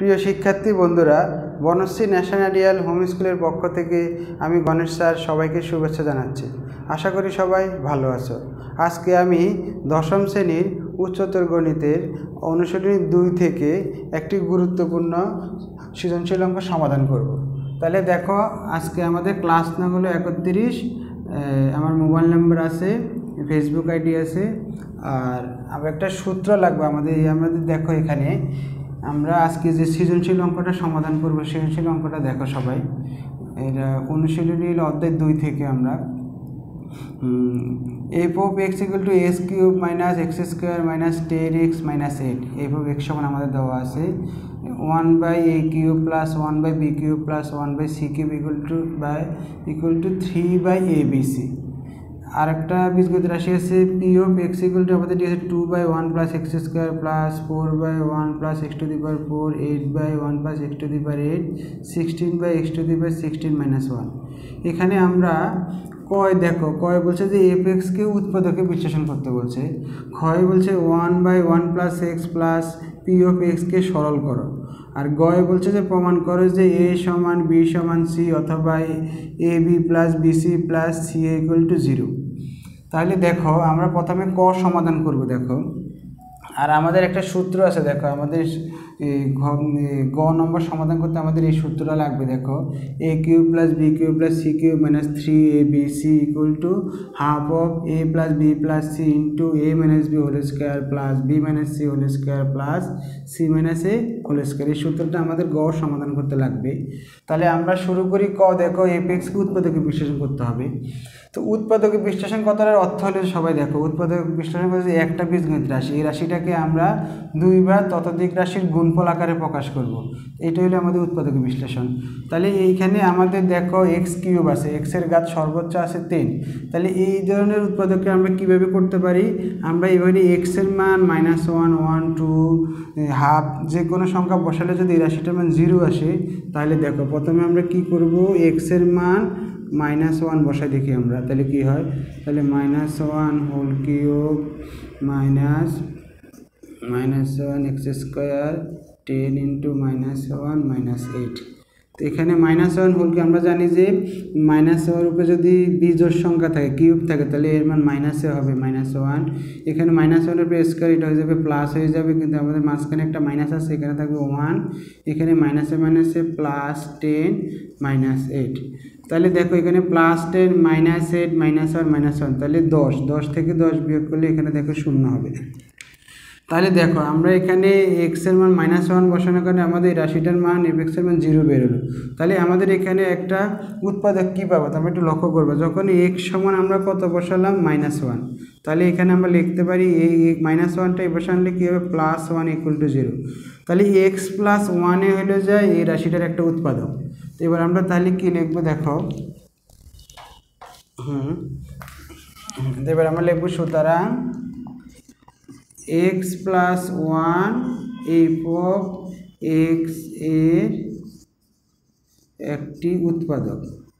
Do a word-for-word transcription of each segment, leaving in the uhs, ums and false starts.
প্রিয় শিক্ষার্থী বন্ধুরা, বনশ্রী ন্যাশনাল হোম স্কুলের পক্ষ থেকে আমি গণেশ স্যার সবাইকে শুভেচ্ছা জানাচ্ছি। আশা করি সবাই ভালো আছো। আজকে আমি দশম শ্রেণীর উচ্চতর গণিতের অনুশীলনী দুই থেকে একটি গুরুত্বপূর্ণ সৃজনশীল অঙ্ক সমাধান করব। তাহলে দেখো, আজকে আমাদের ক্লাস নাম হলো একত্রিশ। আমার মোবাইল নাম্বার আছে, ফেসবুক আইডি আছে, আর আমার একটা সূত্র লাগবে আমাদের। আমাদের দেখো, এখানে আমরা আজকে যে সৃজনশীল অঙ্কটা সমাধান করব, সৃজনশীল অঙ্কটা দেখো সবাই। এটা অনুশীলনী অধ্যায় দুই থেকে আমরা f of x equal to x cube minus x square minus ten x minus eight. F of x সমান আমাদের দেওয়া আছে one by a cube plus one by b cube plus one by c cube equal to by equal to three by a B c. আর একটা বীজগণিত রাশি আছে p of x equal to আমাদের দিয়েছে two by one plus x square plus four by one plus x to the power four, eight by one plus x to the power eight, sixteen by x to the power sixteen minus one. এখানে আমরা কয় দেখো, কয় বলছে যে F এক্সকে উৎপাদকে বিশ্লেষণ করতে বলছে। ক্ষয় বলছে one by one plus x plus p of এক্সকে সরল করো। আর গয় বলছে যে প্রমাণ করো যে এ সমান বি সমান সি অথবা a B plus b c plus C equal to zero. তাহলে দেখো, আমরা প্রথমে ক সমাধান করব। দেখো, আর আমাদের একটা সূত্র আছে। দেখো, আমাদের গ নম্বর সমাধান করতে আমাদের এই সূত্রটা লাগবে। দেখো, a cube plus b cube plus c cube minus three a B c equal to half of a plus b plus c into a minus B whole square plus b minus C whole square plus c minus A whole square. এই সূত্রটা আমাদের গ সমাধান করতে লাগবে। তাহলে আমরা শুরু করি ক। দেখো, এফ এক্সকে উৎপাদকে বিশ্লেষণ করতে হবে। তো উৎপাদকে বিশ্লেষণ করার অর্থ হলে সবাই দেখো, উৎপাদক বিশ্লেষণ করতে একটা বীজগণিত রাশি, এই রাশিটাকে আমরা দুইবার ততোধিক রাশির গুণফল আকারে প্রকাশ করব। এটা হলো আমাদের উৎপাদক বিশ্লেষণ। তাহলে এইখানে আমাদের দেখো এক্স কিউব আছে, এক্সের ঘাত সর্বোচ্চ আছে তিন। তাহলে এই ধরনের উৎপাদককে আমরা কিভাবে করতে পারি? আমরা এবারে এক্সের মান minus one one two half যে কোনো সংখ্যা বসালে যদি এই রাশিটার মান জিরো আসে, তাহলে দেখো প্রথমে আমরা কি করব, এক্সের মান মাইনাস ওয়ান বসাই দেখি আমরা। তাহলে কি হয়? তাহলে minus one whole cube minus minus one x square ten into minus one minus eight. তো এখানে মাইনাস ওয়ান হোলকে আমরা জানি যে মাইনাস ওয়ান উপরে যদি বিজোড় সংখ্যা থাকে, কিউব থাকে, তাহলে এর মান মাইনাসে হবে মাইনাস ওয়ান। এখানে মাইনাস ওয়ানের উপরে স্কোয়ার, এটা হয়ে যাবে প্লাস হয়ে যাবে, কিন্তু আমাদের মাঝখানে একটা মাইনাস আছে, এখানে থাকবে ওয়ান। এখানে মাইনাসে মাইনাসে প্লাস টেন মাইনাস এইট। তাহলে দেখো, এখানে plus ten minus eight minus one minus one, তাহলে দশ। দশ থেকে দশ বিয়োগ করলে এখানে দেখো শূন্য হবে। তাহলে দেখো, আমরা এখানে এক্সের মান মাইনাস ওয়ান বসানোর কারণে আমাদের এই রাশিটার মান এফ এক্সের মান জিরো বেরোলো। তাহলে আমাদের এখানে একটা উৎপাদক কী পাবো? তো আমরা একটু লক্ষ্য করবো, যখন এক্স সমান আমরা কত বসালাম? Minus one. তাহলে এখানে আমরা লিখতে পারি এই মাইনাস ওয়ানটা এই বসানলে কী হবে? Plus one equal to zero. তাহলে এক্স প্লাস ওয়ানে হলে যায় এই রাশিটার একটা উৎপাদক। তো এবার আমরা তাহলে কী লিখবো? দেখো, হুম এবার আমরা লিখবো সুতরাং x plus one f of x এর একটি উৎপাদক।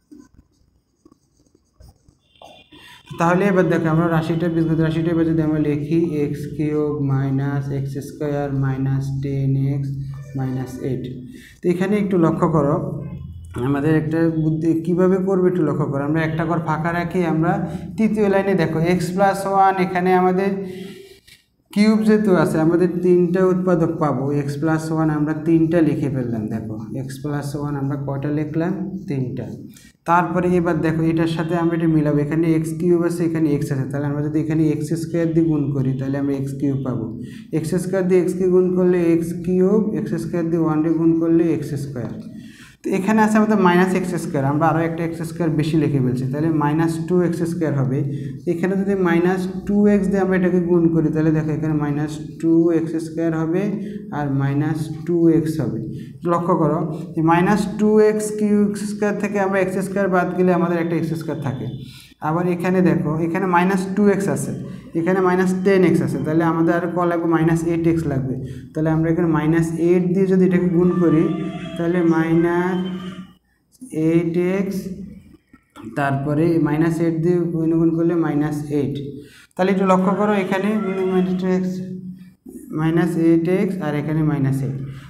তাহলে এবার দেখো, আমরা রাশিটা বীজগণিত রাশিটা এবার যদি আমরা লিখি x cube minus x square minus ten x minus eight. তো এখানে একটু লক্ষ্য করো, আমাদের একটা বুদ্ধি কীভাবে করবে একটু লক্ষ্য করো। আমরা একটা ঘর ফাঁকা রাখি, আমরা তৃতীয় লাইনে দেখো এক্স প্লাস ওয়ান, এখানে আমাদের কিউব যেহেতু আছে আমাদের তিনটা উৎপাদক পাবো। এক্স প্লাস ওয়ান আমরা তিনটা লিখে ফেললাম। দেখো, এক্স প্লাস ওয়ান আমরা কয়টা লিখলাম? তিনটা। তারপরে এবার দেখো, এটার সাথে আমরা এটা মিলাবো। এখানে এক্স কিউব আছে, এখানে এক্স আছে, তাহলে আমরা যদি এখানে এক্স স্কোয়ার দিয়ে গুণ করি তাহলে আমরা এক্স কিউব পাবো। এক্স স্কোয়ার দিয়ে এক্সকে গুণ করলে এক্স কিউব, এক্স স্কোয়ার দিয়ে ওয়ান দিয়ে গুণ করলে এক্স স্কোয়ার। তো এখানে আছে আমাদের মাইনাস এক্স স্কোয়ার, আমরা আরও একটা এক্স স্কোয়ার বেশি লিখে ফেলছি, তাহলে মাইনাস টু এক্স স্কোয়ার হবে। এখানে যদি মাইনাস টু এক্স দিয়ে আমরা এটাকে গুণ করি তাহলে দেখো এখানে মাইনাস টু এক্স স্কোয়ার হবে আর মাইনাস টু এক্স হবে। লক্ষ্য করো, minus two x q square থেকে আমরা এক্স স্কোয়ার বাদ গেলে আমাদের একটা এক্স স্কোয়ার থাকে। আবার এখানে দেখো, এখানে মাইনাস টু এক্স আছে, এখানে মাইনাস টেন এক্স আছে, তাহলে আমাদের আর ক লাগবে? মাইনাস এইট এক্স লাগবে। তাহলে আমরা এখানে মাইনাস এইট দিয়ে যদি এটাকে গুণ করি তাহলে মাইনাস এইট এক্স, তারপরে মাইনাস এইট দিয়ে গুণ করলে মাইনাস এইট। তাহলে একটু লক্ষ্য করো, এখানে মাইনাস এইট এক্স আর এখানে মাইনাস এইট।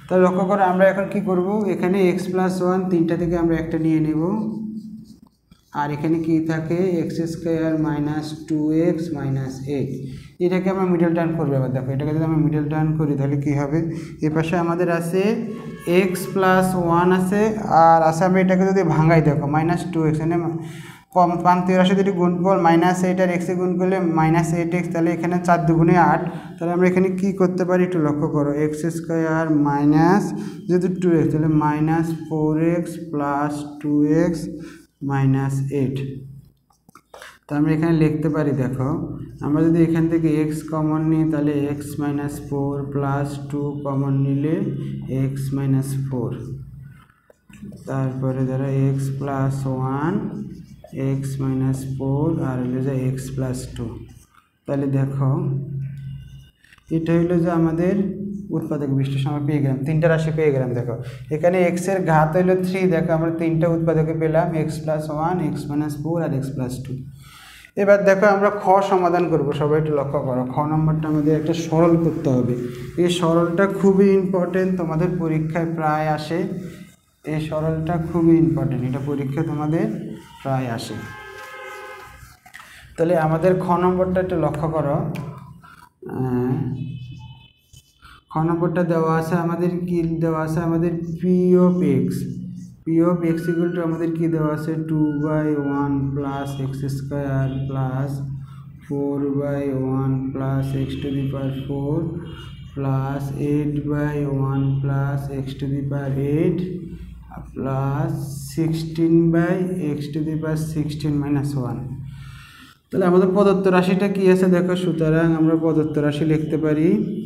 তাহলে লক্ষ্য করো আমরা এখন কি করব, এখানে এক্স প্লাস ওয়ান তিনটা থেকে আমরা একটা নিয়ে নেব, আর এখানে কি থাকে x square minus two x minus eight, এটাকে আমরা মিডল টার্ম করবো। এবার দেখো এটাকে যদি আমরা মিডল টার্ম করি তাহলে কী হবে, এ পাশে আমাদের আছে এক্স প্লাস ওয়ান আছে, আর আছে আমরা এটাকে যদি ভাঙাই দেখো মাইনাস টু এক্স, এখানে কম প্রান্তীয় রাশি দুটি গুণফল মাইনাস এইট আর এক্সে গুণ করলে মাইনাস এইট এক্স, তাহলে এখানে চার দুগুণে আট, তাহলে আমরা এখানে কী করতে পারি একটু লক্ষ্য করো, এক্স স্কোয়ার মাইনাস যেহেতু টু এক্স তাহলে minus four x plus two x minus eight. তো আমরা এখানে লিখতে পারি দেখো, আমরা যদি এখান থেকে এক্স কমন নিই তাহলে x minus four plus two common নিলে এক্স মাইনাস ফোর, তারপরে যারা x plus one x minus four আর হলো যে এক্স প্লাস টু। তাহলে দেখো এটা হইলো যে আমাদের উৎপাদক বিশ্লেষণ আমরা পেয়ে গেলাম, তিনটা রাশি পেয়ে গেলাম। দেখো এখানে এক্সের ঘাত হইলো থ্রি, দেখো আমরা তিনটা উৎপাদকে পেলাম, x plus one x minus four আর এক্স প্লাস টু। এবার দেখো আমরা খ সমাধান করব, সবাই একটু লক্ষ্য করো, খ নম্বরটা আমাদের একটা সরল করতে হবে। এই সরলটা খুবই ইম্পর্টেন্ট, তোমাদের পরীক্ষায় প্রায় আসে, এই সরলটা খুবই ইম্পর্টেন্ট, এটা পরীক্ষা তোমাদের প্রায় আসে। তাহলে আমাদের খ নম্বরটা একটু লক্ষ্য করো, খ নম্বরটা দেওয়া আছে আমাদের কি দেওয়া আছে, আমাদের p of x, p of x equal to আমাদের কি দেওয়া আছে two by one plus x square plus four by one plus x to the power four plus eight by one plus x to the power eight plus sixteen by x to the power sixteen minus one. তাহলে আমাদের প্রদত্ত রাশিটা কি আছে দেখো, সুতরাং আমরা প্রদত্ত রাশি লিখতে পারি,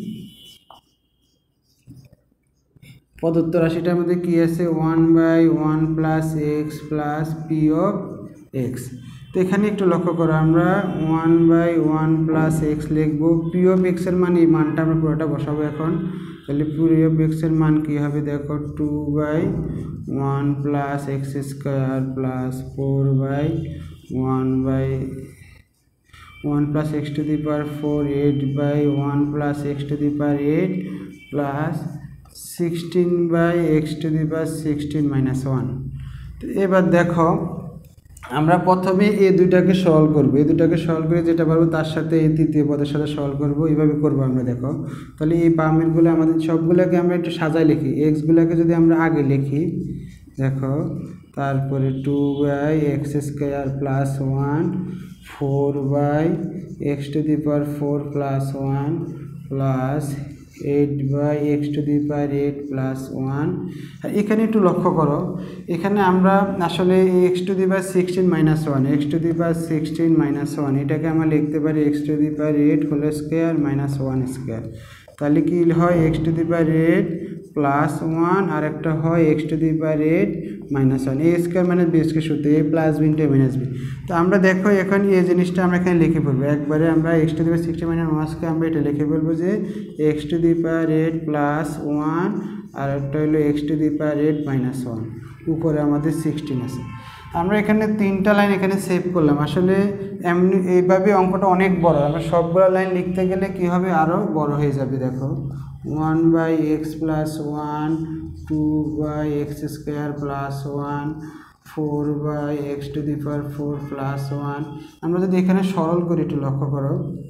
প্রদত্ত রাশিটা আমাদের কি আছে one by one plus x plus p of x. তো এখানে একটু লক্ষ্য করো, আমরা one by one plus x লিখবো, পি অফ এক্সের মান এই মানটা আমরা পুরোটা বসাবো এখন। তাহলে পি অফ এক্সের মান কী হবে দেখো, two by one plus x square plus four by one by one plus x to the power four eight by one plus x to the power eight plus sixteen by x to the power sixteen minus one. এবার দেখো আমরা প্রথমে এই দুইটাকে solve করবো, এই দুটাকে solve করে যেটা পারবো তার সাথে এই তৃতীয় পদের সাথে সলভ করবো, এইভাবে করবো আমরা। দেখো তাহলে এই পামেরগুলো আমাদের সবগুলোকে আমরা একটু সাজায় লিখি, এক্সগুলোকে যদি আমরা আগে লিখি দেখো, তারপরে two by x square plus one four by x to the power four plus one plus eight by x to the power eight plus one. আর এখানে একটু লক্ষ্য করো, এখানে আমরা আসলে x to the power sixteen minus one x to the power sixteen minus one এটাকে আমরা লিখতে পারি x to the power eight whole square minus one square. তাহলে কি হয় x to the power eight plus one আর একটা হয় x to the power eight minus one, a square minus b square সূত্র a plus b into a minus b. তো আমরা দেখো এখন এই জিনিসটা আমরা এখানে লিখে ফেলবো একবারে, আমরা x to the power sixteen minus ওয়ানকে আমরা এটা লিখে ফেলবো যে x to the power eight plus one আর একটা হলো x to the power eight minus one, উপরে আমাদের সিক্সটিন আছে। আমরা এখানে তিনটা লাইন এখানে সেভ করলাম, আসলে এমনি এইভাবে অঙ্কটা অনেক বড়, আমরা সবগুলো লাইন লিখতে গেলে কী হবে আরও বড় হয়ে যাবে। দেখো one by x plus one two by x square plus one four by x to the power four plus one. আমরা যদি এখানে সরল করি একটু লক্ষ্য করো,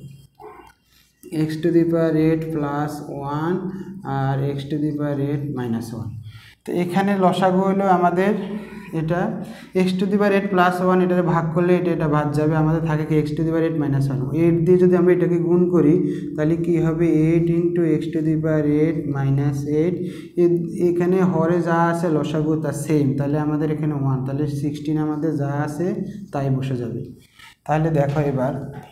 x to the power eight plus one আর x to the power eight minus one. তো এখানে লসাগু হলো আমাদের এটা x to the power eight plus one, এটাতে ভাগ করলে এটা এটা ভাগ যাবে, আমাদের থাকে কি x to the power eight minus one. Eight দিয়ে যদি আমরা এটাকে গুণ করি তাহলে কী হবে eight into x to the power eight minus eight, এখানে হরে যা আছে লসাগু তা সেম, তাহলে আমাদের এখানে ওয়ান, তাহলে সিক্সটিন আমাদের যা আছে তাই বসে যাবে। তাহলে দেখো এবার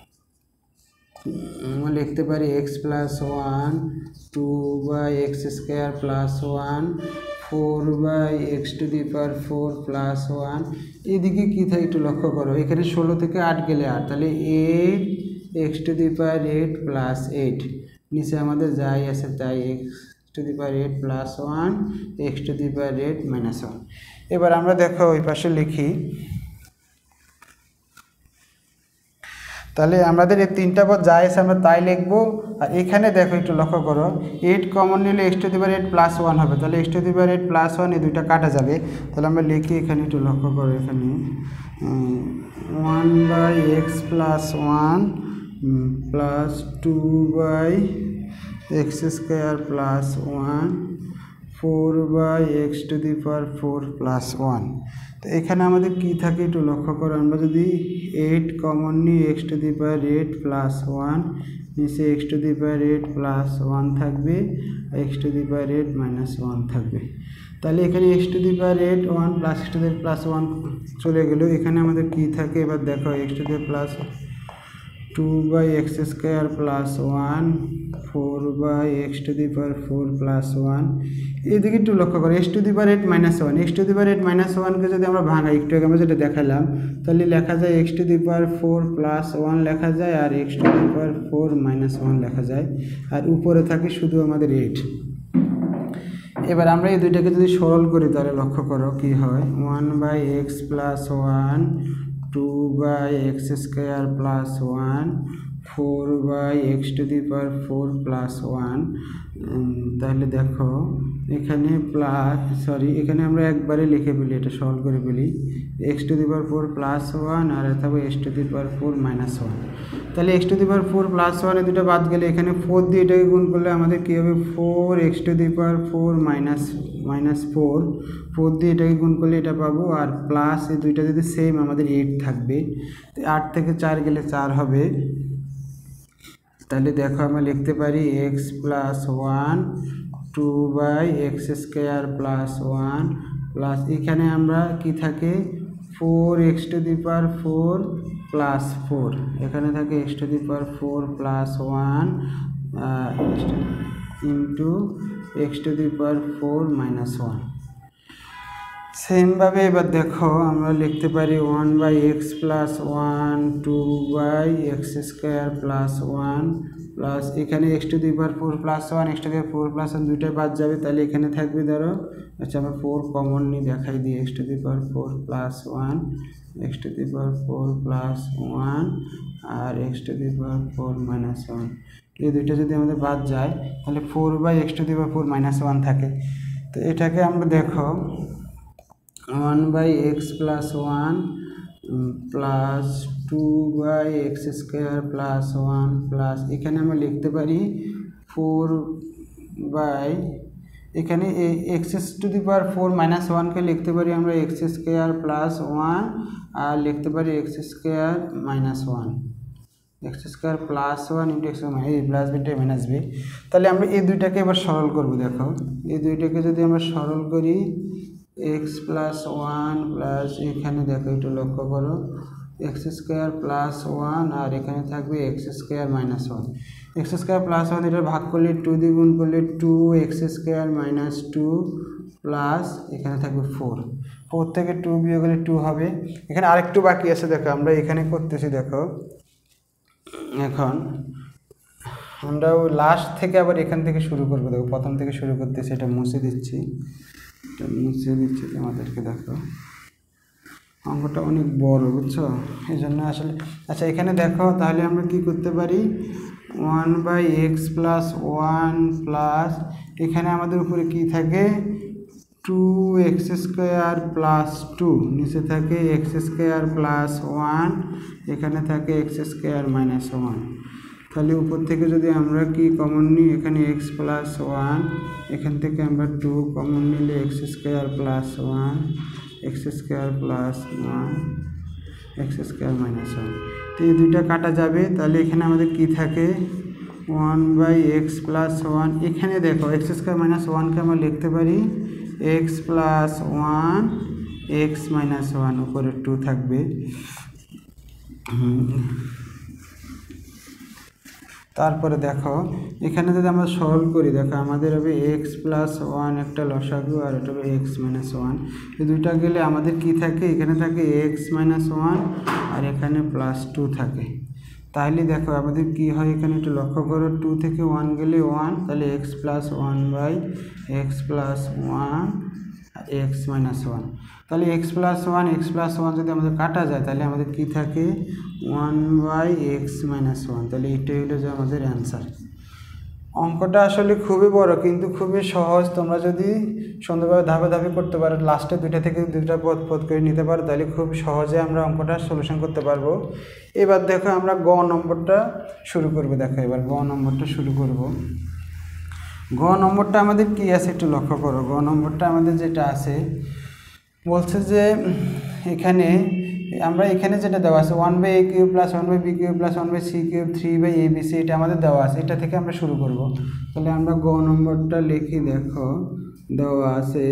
আমরা লিখতে পারি x plus one two by x square plus one four by x to the power four plus one. এদিকে কী থাকে একটু লক্ষ্য করো, এখানে ষোলো থেকে আট গেলে আট, তাহলে eight x to the power eight plus eight, নিচে আমাদের যাই আছে তাই x to the power eight plus one x to the power eight minus one. এবার আমরা দেখো ওই পাশে লিখি, তাহলে আমাদের এই তিনটা পদ যা এসে আমরা তাই লিখবো। আর এখানে দেখো একটু লক্ষ্য করো, এইট কমন নিলে x to the power eight plus one হবে, তাহলে x to the power eight plus one এই দুইটা কাটা যাবে। তাহলে আমরা লিখি এখানে একটু লক্ষ্য করো, এখানে one by x plus one plus two by x square plus one four by x to the power four plus one. তো এখানে আমাদের কী থাকে একটু লক্ষ্য করো, আমরা যদি এইট কমন নিই x to the power eight plus one, নিচে x to the power eight plus one থাকবে, x to the power eight minus one থাকবে। তাহলে এখানে x to the power eight one plus x to the plus one চলে গেল। এখানে আমাদের কী থাকে এবার দেখো, x to the plus two by x square plus one four by x to the power four plus one. এদিকে একটু লক্ষ্য করো, x to the power eight minus one, x to the power eight minus ওয়ানকে যদি আমরা ভাঙাই, একটু আগে আমরা যেটা দেখালাম, তাহলে লেখা যায় x to the power four plus one লেখা যায়, আর x to the power four minus one লেখা যায়, আর উপরে থাকে শুধু আমাদের এইট। এবার আমরা এই দুইটাকে যদি সরল করি তাহলে লক্ষ্য করো কি হয়, one by x plus one two by x square plus one four by x to the power four plus one. তাহলে দেখো এখানে প্লাস সরি এখানে আমরা একবারে লিখে ফেলি, এটা সলভ করে ফেলি, x to the power four plus one আর থাকবে x to the power four minus one. তাহলে x to the power four plus one এই দুটো বাদ গেলে এখানে ফোর দিয়ে এটাকে গুণ করলে আমাদের কী হবে, four x to the power four minus minus four, four দিয়ে এটাকে গুণ করলে এটা পাবো, আর প্লাস এই দুইটা যদি সেম আমাদের এইট থাকবে, আট থেকে চার গেলে চার হবে। তাহলে দেখো আমরা লিখতে পারি x plus one two by x square plus one plus এখানে আমরা কি থাকে four x to the power four plus four, এখানে থাকে x to the power four plus one into x to the power four minus one. সেমভাবে এবার দেখো আমরা লিখতে পারি one by x plus one two by x square plus one plus এখানে x to the power four plus one, x to the power four plus one দুইটাই বাদ যাবে, তাহলে এখানে থাকবে ধরো, আচ্ছা আমরা ফোর কমন নিয়ে দেখাই দিই, x to the power four plus one x to the power four plus one আর x to the power four minus one. এই দুইটা যদি আমাদের বাদ যায় তাহলে four by x to the power four minus one থাকে। তো এটাকে আমরা দেখো one by x plus one plus two by x square plus one plus এখানে আমরা লিখতে পারি ফোর বাই এখানে x to the power four minus ওয়ানকে লিখতে পারি আমরা এক্স স্কোয়ার প্লাস ওয়ান আর লিখতে পারি x square minus one, x square plus one into x এই প্লাস বিটা মাইনাস বি। তাহলে আমরা এই দুইটাকে এবার সরল করবো। দেখো এই দুইটাকে যদি আমরা সরল করি এক্স প্লাস ওয়ান প্লাস এখানে দেখো একটু লক্ষ্য করো এক্স স্কোয়ার প্লাস ওয়ান আর এখানে থাকবে x square minus one, x square plus one এটা ভাগ করলে টু দিয়ে গুণ করলে two x square minus two plus এখানে থাকবে ফোর, ফোর থেকে টু বিয়োগ করলে টু হবে। এখানে আরেকটু বাকি আছে দেখো আমরা এখানে করতেছি, দেখো এখন আমরা লাস্ট থেকে আবার এখান থেকে শুরু করবো, দেখো প্রথম থেকে শুরু করতেছি, এটা মুছে দিচ্ছি এটা মুছে দিচ্ছি তোমাদেরকে। দেখো অঙ্কটা অনেক বড় বুঝছো, এই জন্য আসলে আচ্ছা এখানে দেখো তাহলে আমরা কি করতে পারি one by x plus one plus এখানে আমাদের উপরে কি থাকে two x square plus two, নিচে থাকে এক্স স্কোয়ার প্লাস ওয়ান, এখানে থাকে এক্স স্কোয়ার মাইনাস ওয়ান। তাহলে উপর থেকে যদি আমরা কি কমন নিই এখানে এক্স প্লাস ওয়ান, এখান থেকে আমরা টু কমন নিলে x square plus one x square plus one x square minus one. তো এই দুইটা কাটা যাবে, তাহলে এখানে আমাদের কি থাকে one by x plus one, এখানে দেখো এক্স স্কোয়ার মাইনাস ওয়ানকে আমরা লিখতে পারি x plus one x minus one, উপরে টু থাকবে। তারপরে দেখো এখানে যদি আমরা সরল করি দেখো আমাদের হবে এক্স প্লাস ওয়ান একটা লসাগু আর এটা হবে এক্স মাইনাস ওয়ান, এই দুইটা গেলে আমাদের কি থাকে এখানে থাকে এক্স মাইনাস ওয়ান আর এখানে প্লাস টু থাকে। তাহলে দেখো আমাদের কি হয় এখানে একটু লক্ষ্য করো টু থেকে ওয়ান গেলে ওয়ান, তাহলে x plus one by x plus one x minus one. তাহলে x plus one x plus one যদি আমাদের কাটা যায় তাহলে আমাদের কী থাকে one by x minus one. তাহলে এটাই হলো যে আমাদের অ্যান্সার। অঙ্কটা আসলে খুবই বড় কিন্তু খুবই সহজ। তোমরা যদি সুন্দরভাবে ধাপে ধাপে করতে পারো, লাস্টে দুইটা থেকে দুইটা পদ পদ করে নিতে পারো, তাহলে খুব সহজে আমরা অঙ্কটা সলিউশন করতে পারবো। এবার দেখো আমরা গ নম্বরটা শুরু করব। দেখো এবার গ নম্বরটা শুরু করব। গ নম্বরটা আমাদের কি আছে একটু লক্ষ্য করো। গ নম্বরটা আমাদের যেটা আছে বলছে যে এখানে আমরা এখানে যেটা দেওয়া আছে one by a cube plus one by b cube plus one by c cube three by a B c, এটা আমাদের দেওয়া আছে। এটা থেকে আমরা শুরু করব। তাহলে আমরা গ নম্বরটা লিখি। দেখো দেওয়া আছে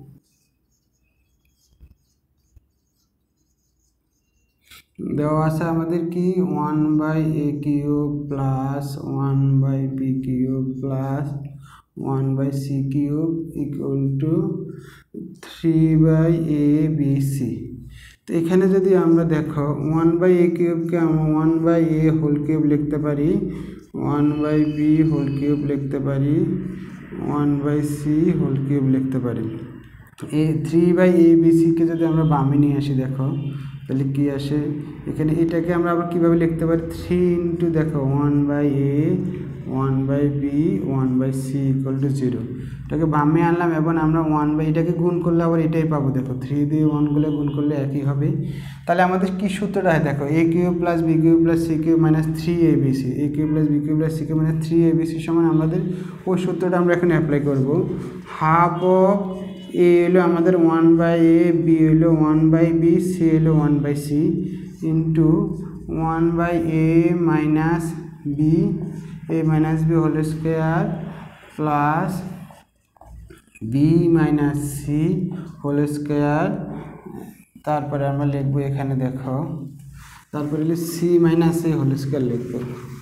দেওয়া আছে আমাদের কি one by a cube plus one by b cube plus one by c cube equal to three by a B c. তো এখানে যদি আমরা দেখো ওয়ান বাই এ কিউবকে আমরা one by a whole cube লিখতে পারি, one by B whole cube লিখতে পারি, one by C whole cube লিখতে পারি। এ থ্রি বাই এ বি সিকে যদি আমরা বামে নিয়ে আসি দেখো তাহলে কী আসে এখানে। এটাকে আমরা আবার কীভাবে লিখতে পারি থ্রি ইন্টু দেখো one by a one by b one by C equal to zero. এটাকে বামে আনলাম এবং আমরা ওয়ান বাই এটাকে গুণ করলে আবার এটাই পাবো। দেখো থ্রি দিয়ে ওয়ানগুলো গুণ করলে একই হবে। তাহলে আমাদের কী সূত্রটা হয় দেখো a cube plus b cube plus c cube minus three a B c, a cube plus b cube plus c cube minus three a B c সমান আমাদের ওই সূত্রটা আমরা এখানে অ্যাপ্লাই করব। হাফ অফ এ হলো আমাদের ওয়ান বাই এ, বি হলো ওয়ান বাই বি, সি হলো one by c into one by A minus b a minus B whole square plus b minus C whole square. তারপরে আমরা লিখবো এখানে দেখো তারপরে হলো সি মাইনাস এ হোল স্কোয়ার লিখবো।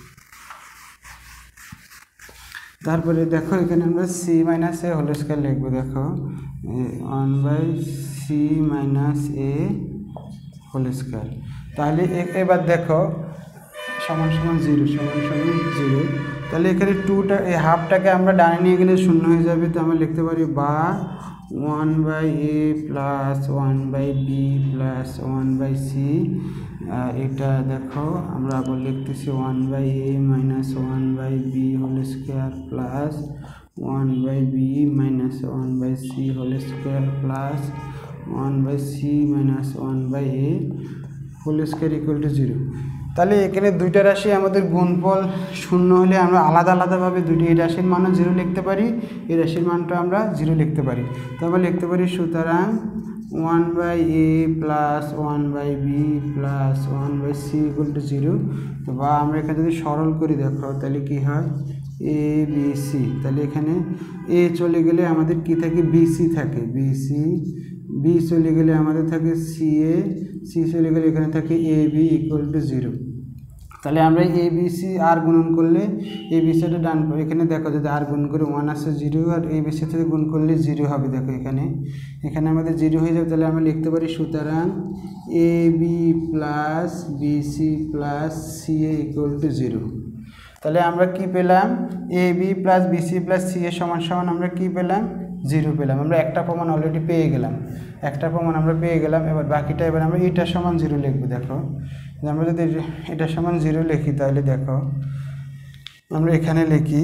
তারপরে দেখো এখানে আমরা সি মাইনাস এ হোল স্কোয়ার লিখবো। দেখো one by C minus A whole square. তাহলে এবার দেখো সমান সমান জিরো সমান সমান জিরো। তাহলে এখানে টুটা এই হাফটাকে আমরা ডানে নিয়ে গেলে শূন্য হয়ে যাবে। তো আমরা লিখতে পারি বা one by a plus one by b plus one by c. এটা দেখো আমরা আবার লিখতেছি one by A minus one by B whole square plus one by B minus one by C whole square plus one by C minus one by a whole square equal to zero. তাহলে এখানে দুইটা রাশি আমাদের গুণফল শূন্য হলে আমরা আলাদা আলাদাভাবে দুটি এই রাশির মানও জিরো লিখতে পারি, এই রাশির মানটা আমরা জিরো লিখতে পারি। তো আমরা লিখতে পারি সুতরাং one by a plus one by b plus one by C equal to zero. তো বা আমরা এখানে যদি সরল করি দেখো তাহলে কী হয় এ বি সি। তাহলে এখানে এ চলে গেলে আমাদের কি থাকে বি সি থাকে, বি সি বি চলে গেলে আমাদের থাকে সি এ, সি চলে গেলে এখানে থাকে A B equal to zero. তাহলে আমরা এ বি সি আর গুণন করলে এ বি সিটা ডান এখানে দেখো যদি আর গুণ করে ওয়ান আসে জিরো, আর এ বি সি থেকে গুণ করলে জিরো হবে। দেখো এখানে এখানে আমাদের জিরো হয়ে যাবে। তাহলে আমরা লিখতে পারি সুতরাং A B plus B C plus C A equal to zero. তাহলে আমরা কি পেলাম A B plus B C plus C A সমান সমান আমরা কি পেলাম জিরো পেলাম। আমরা একটা প্রমাণ অলরেডি পেয়ে গেলাম, একটা প্রমাণ আমরা পেয়ে গেলাম। এবার বাকিটা এবার আমরা এটা সমান জিরো লিখবো। দেখো আমরা যদি এটা সমান জিরো লিখি তাহলে দেখো আমরা এখানে লিখি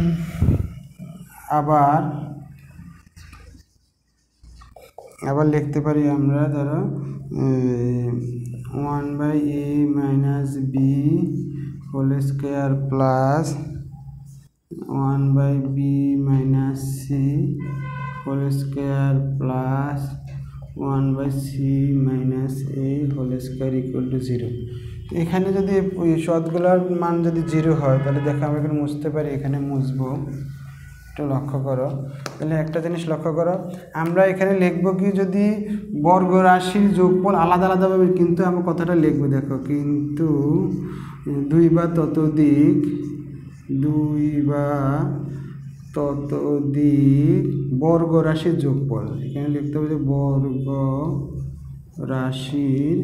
আবার আবার লিখতে পারি আমরা ধরো one by A minus B whole square plus one by B minus C whole square plus one by C minus A whole square equal to zero. এখানে যদি ওই সদগুলোর মান যদি জিরো হয় তাহলে দেখো আমরা এখানে মুছতে পারি, এখানে মুছবো। একটু লক্ষ্য করো, তাহলে একটা জিনিস লক্ষ্য করো আমরা এখানে লিখবো কি যদি বর্গ রাশির যোগফল আলাদা আলাদাভাবে, কিন্তু আমরা কথাটা লিখবো দেখো কিন্তু দুই বা ততোধিক দুই বা ততোধিক বর্গ রাশির যোগফল। এখানে লিখতে হবে যে বর্গ রাশির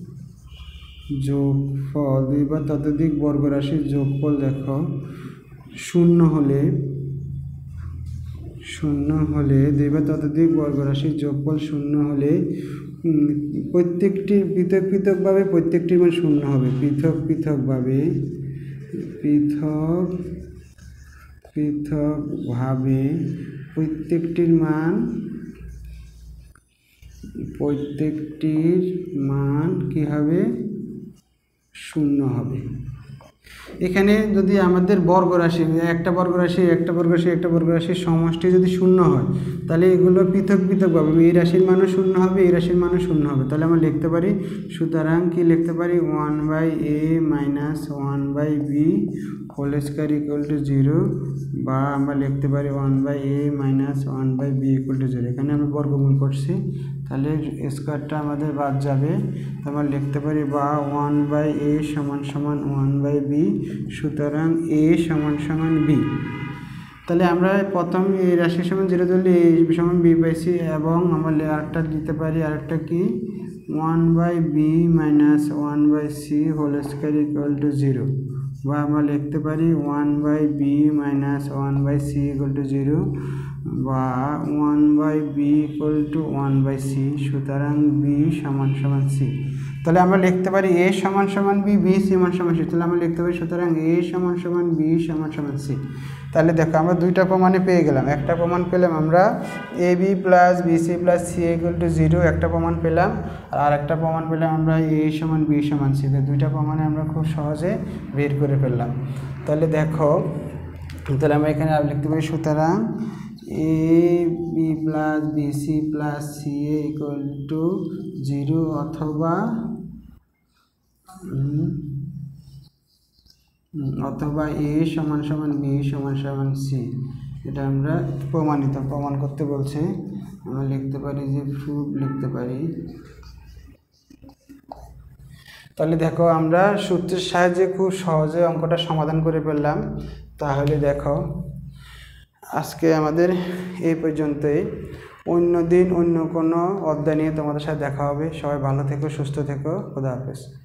যোগফল, দুই বা ততোধিক বর্গ রাশির যোগফল দেখো শূন্য হলে শূন্য হলে দুই বা ততোধিক বর্গরাশির যোগফল শূন্য হলে প্রত্যেকটি পৃথক পৃথকভাবে প্রত্যেকটির মান শূন্য হবে। পৃথক পৃথকভাবে পৃথক পৃথকভাবে প্রত্যেকটির মান প্রত্যেকটির মান কী হবে? শূন্য হবে। এখানে যদি আমাদের বর্গরাশি একটা বর্গরাশি একটা বর্গরাশি একটা বর্গরাশির সমষ্টি যদি শূন্য হয় তাহলে এগুলো পৃথক পৃথকভাবে এই রাশির মানও শূন্য হবে এই রাশির মানও শূন্য হবে। তাহলে আমরা লিখতে পারি, সুতরাং কি লিখতে পারি, one by A minus one by B whole square equal to zero, বা আমরা লিখতে পারি one by A minus one by B equal to zero. এখানে আমরা বর্গমূল করছি তাহলে স্কোয়ারটা আমাদের বাদ যাবে। তো আমরা লিখতে পারি বা ওয়ান বাই এ সমান সমান ওয়ান বাই বি, সুতরাং এ সমান সমান বি। তাহলে আমরা প্রথম এই রাশির সমান জিরো ধরলে এ সমান বি পাইছি, এবং আমরা আরেকটা দিতে পারি, আরেকটা কি one by B minus one by C whole square equal to zero, বা আমরা লিখতে পারি one by B minus one by C equal to zero, বা one by B equal to one by C, সুতরাং বি সমান সমান C. তাহলে আমরা লিখতে পারি এ সমান সমান বি, বি সমান সমান সি। তাহলে আমরা লিখতে পারি সুতরাং এ সমান সমান বি সমান সমান সি। তাহলে দেখো আমরা দুইটা প্রমাণে পেয়ে গেলাম। একটা প্রমাণ পেলাম আমরা A B plus B C plus C equal to zero, একটা প্রমাণ পেলাম, আর আরেকটা প্রমাণ পেলাম আমরা এ সমান বি সমান সি। দুইটা প্রমাণে আমরা খুব সহজে বের করে ফেললাম। তাহলে দেখো, তাহলে আমরা এখানে লিখতে পারি সুতরাং A B plus B C plus C A equal to zero, অথবা অথবা এ সমান সমান বি সমান সমান সি। এটা আমরা প্রমাণিত প্রমাণ করতে বলছে। আমরা লিখতে পারি যে প্রুফ লিখতে পারি। তাহলে দেখো আমরা সূত্রের সাহায্যে খুব সহজে অঙ্কটা সমাধান করে ফেললাম। তাহলে দেখো আজকে আমাদের এই পর্যন্তই। অন্য দিন অন্য কোনো অধ্যায় নিয়ে তোমাদের সাথে দেখা হবে। সবাই ভালো থেকো, সুস্থ থেকো, খোদা হাফেজ।